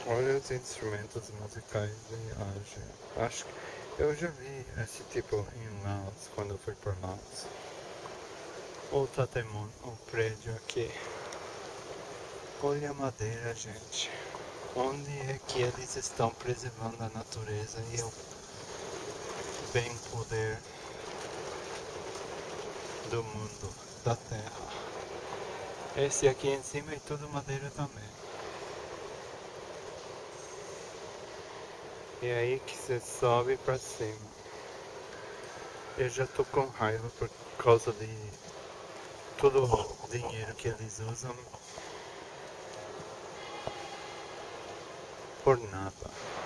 Olha os instrumentos musicais de hoje. Acho que eu já vi esse tipo em Laos, quando eu fui por Laos. O Tatemon, o prédio aqui. Olha a madeira, gente. Onde é que eles estão preservando a natureza e o bem poder do mundo, da terra? Esse aqui em cima é tudo madeira também. E é aí que você sobe pra cima. Eu já tô com raiva por causa de todo o dinheiro que eles usam por nada.